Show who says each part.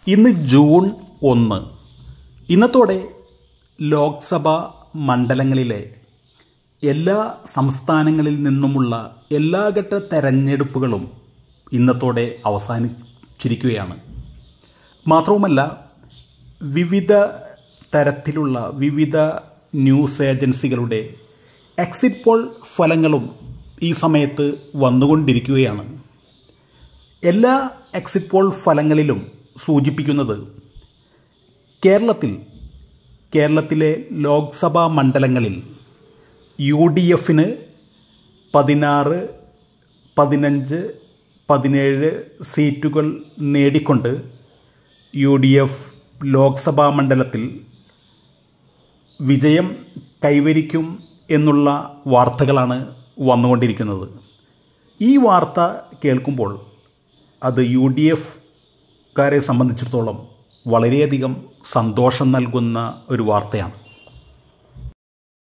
Speaker 1: ഇന്ന് ജൂൺ 1. ഇന്നത്തോടെ ലോക്സഭാ മണ്ഡലങ്ങളിലെ എല്ലാ സംസ്ഥാനങ്ങളിൽ നിന്നുമുള്ള എല്ലാ ഘട്ട തെരഞ്ഞെടുപ്പുകളും ഇന്നത്തോടെ അവസാനിച്ചിരിക്കുകയാണ്. മാത്രവുമല്ല, വിവിധ തരത്തിലുള്ള വിവിധ ന്യൂസ് ഏജൻസികളുടെ എക്സിറ്റ് പോൾ ഫലങ്ങളും ഈ സമയത്ത് വന്നുകൊണ്ടിരിക്കുകയാണ്. എല്ലാ എക്സിറ്റ് പോൾ ഫലങ്ങളിലും സൂചിപ്പിക്കുന്നത് കേരളത്തിലെ ലോക്സഭാ മണ്ഡലങ്ങളിൽ UDFന് 16, 15, 17 സീറ്റുകൾ നേടിക്കൊണ്ട് UDF ലോക്സഭാ മണ്ഡലത്തിൽ വിജയം കൈവരിക്കും എന്നുള്ള വാർത്തകളാണ് വന്നുകൊണ്ടിരിക്കുന്നത്. ഈ വാർത്ത കേൾക്കുമ്പോൾ അത് UDFക്കാരെ സംബന്ധിച്ചിടത്തോളം വളരെയധികം സന്തോഷം നൽകുന്ന ഒരു വാർത്തയാണ്.